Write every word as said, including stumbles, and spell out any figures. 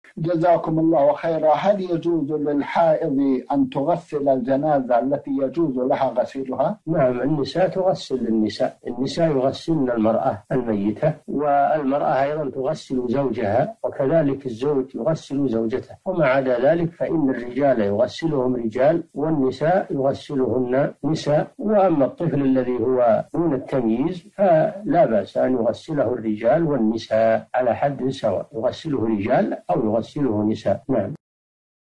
جزاكم الله خيرا. هل يجوز للحائض أن تغسل الجنازة التي يجوز لها غسيلها؟ نعم، النساء تغسل النساء النساء يغسلن المرأة الميتة، والمرأة أيضا تغسل زوجها، وكذلك الزوج يغسل زوجته، وما عدا ذلك فإن الرجال يغسلهم رجال والنساء يغسلهن نساء. وأما الطفل الذي هو دون التمييز فلا بأس أن يغسله الرجال والنساء على حد سواء، يغسله رجال أو يغسله نساء. نعم.